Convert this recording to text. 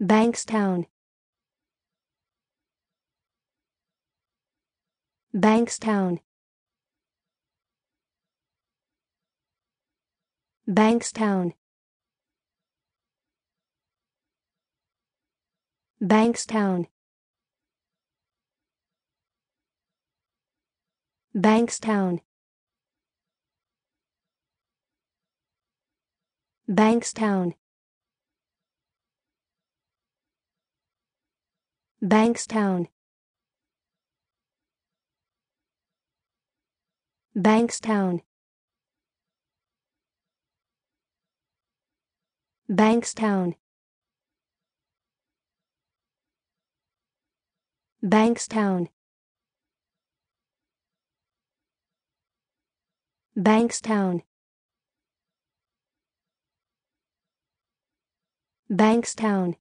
Bankstown, Bankstown, Bankstown, Bankstown, Bankstown, Bankstown, Bankstown, Bankstown, Bankstown, Bankstown, Bankstown, Bankstown,